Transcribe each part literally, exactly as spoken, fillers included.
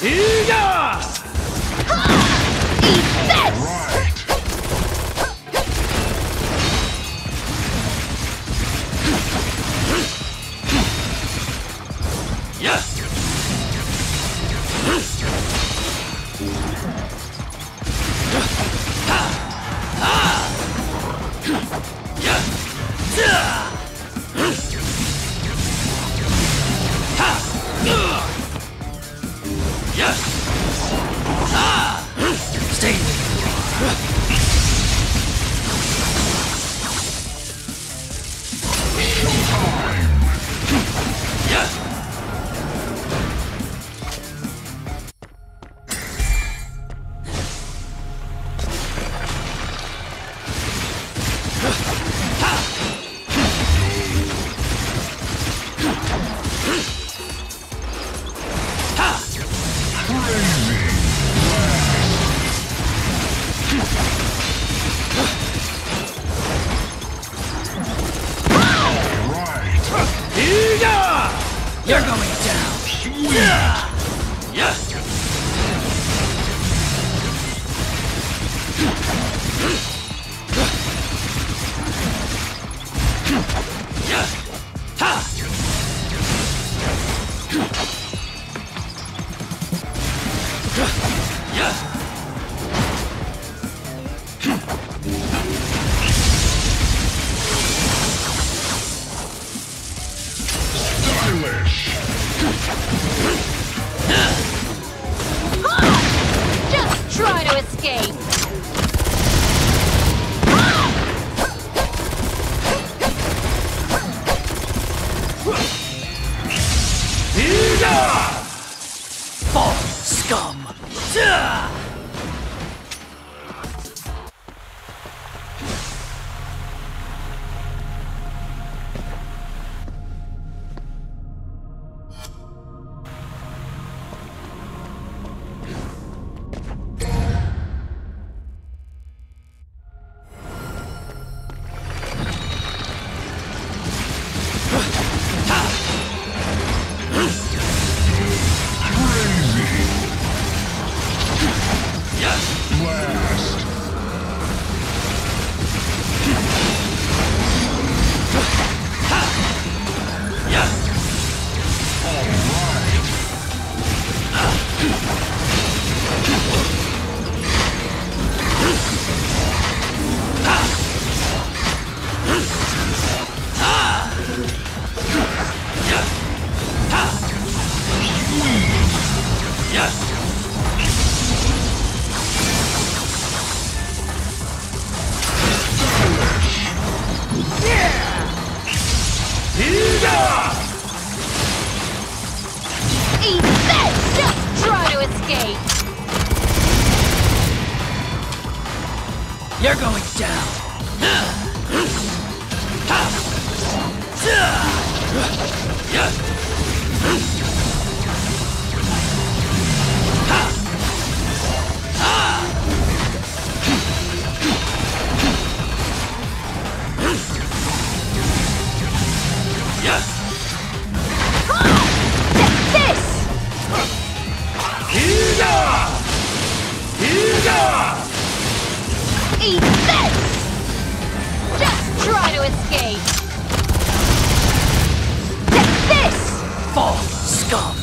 You're going down. Yeah. Yeah. Yeah. Ha. Yeah. Just try to escape! Fall, scum! Eat this! Just try to escape! You're going down. Eat this! Just try to escape! Take this! Fall, scum!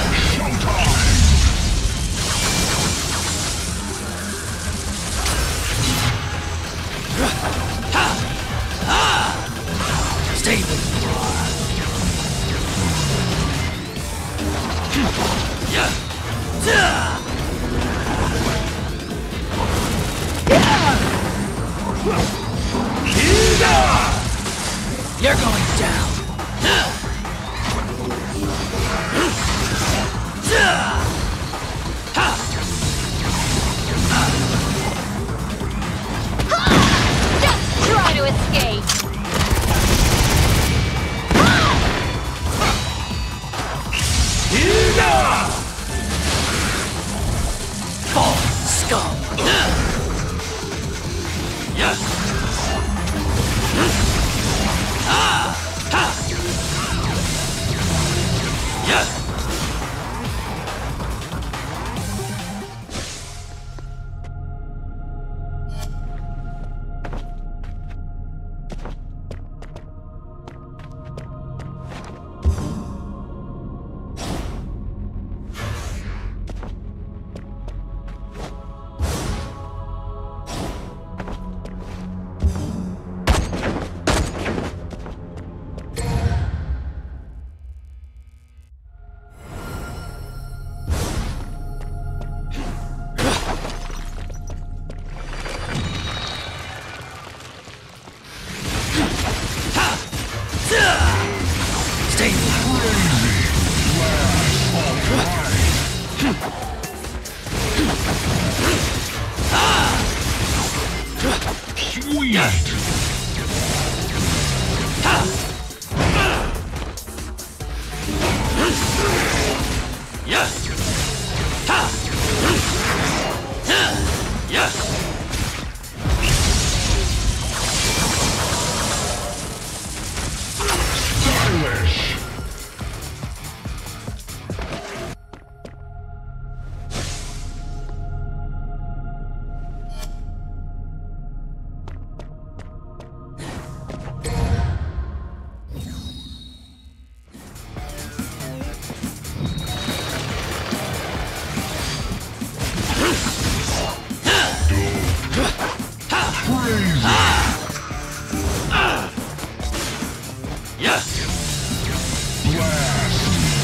Stay with me. Yeah. You're going down. Just try to escape! Fall, scum! Sweet. Yeah. Ha! Yeah. Stylish. Yeah. Blast.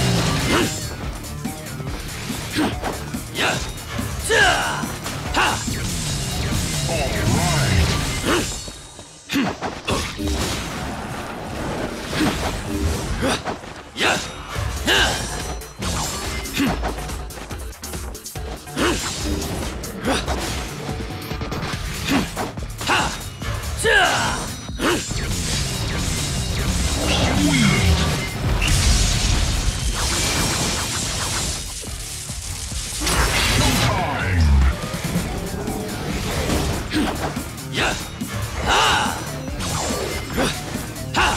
Yeah. Ha! All right. Yeah. Yeah. Ha! Ha!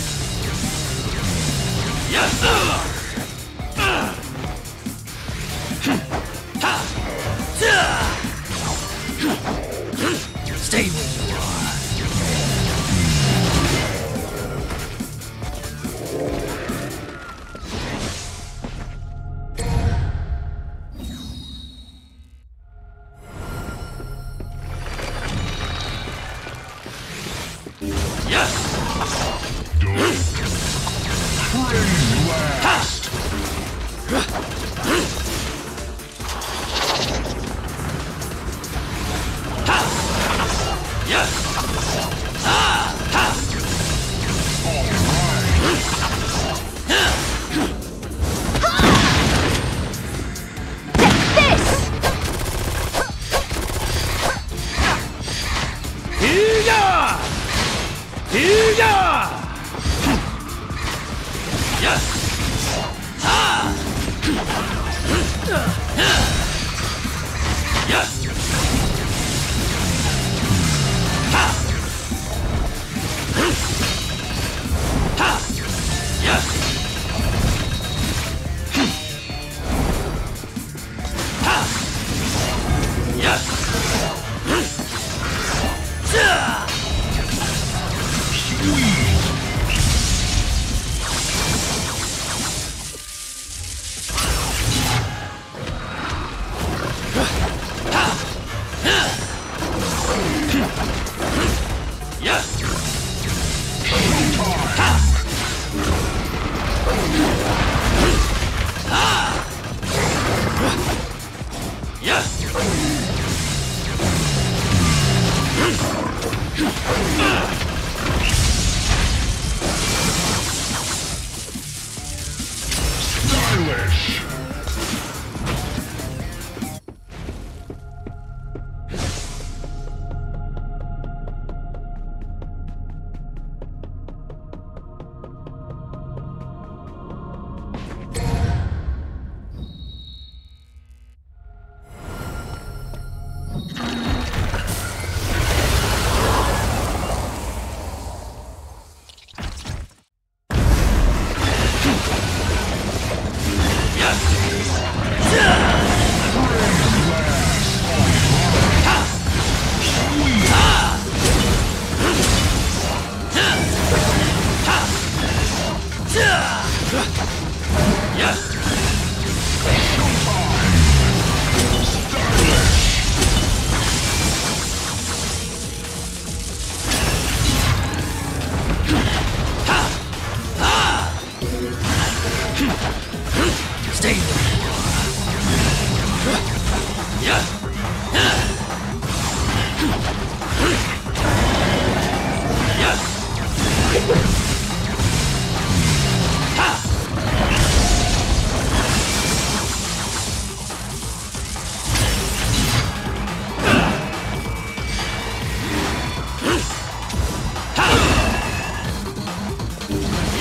Yeah. Ha! Stay where you are. Yeah. Dope. Crazy blast. Yeah. Ah! Ha! All right. This! Hiya! Hiya! Yeah. Ah! Yeah. Ha! Ha! Yeah. Ha! Yeah. Yeah. Yeah. Stylish. Yeah. Stay where you are. Yeah. Yeah. Ha!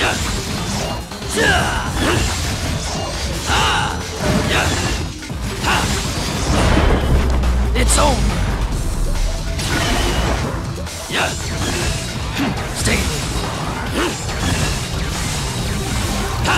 Yeah. Ah. Yeah. Ha. It's over. Yeah. Stay where you are. Ha.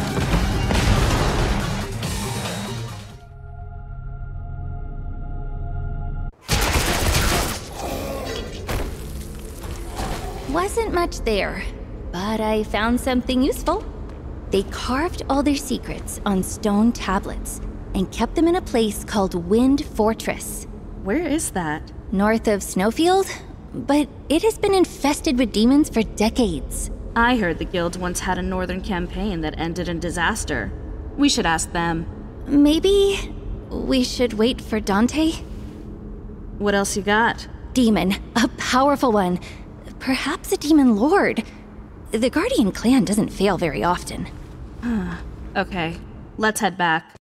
Wasn't much there, but I found something useful. They carved all their secrets on stone tablets and kept them in a place called Wind Fortress, Where is that? north of Snowfield, but it has been infested with demons for decades. I heard the guild once had a northern campaign that ended in disaster. We should ask them. Maybe we should wait for Dante? What else you got? Demon, a powerful one. Perhaps a demon lord. The Guardian clan doesn't fail very often. Okay, let's head back.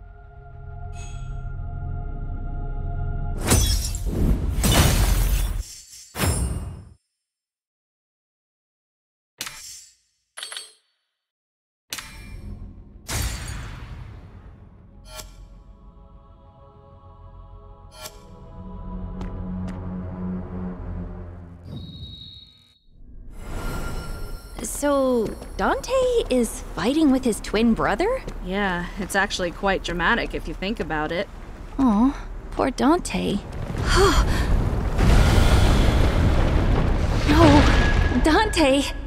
So, Dante is fighting with his twin brother? Yeah, it's actually quite dramatic if you think about it. Oh, poor Dante. No, Dante!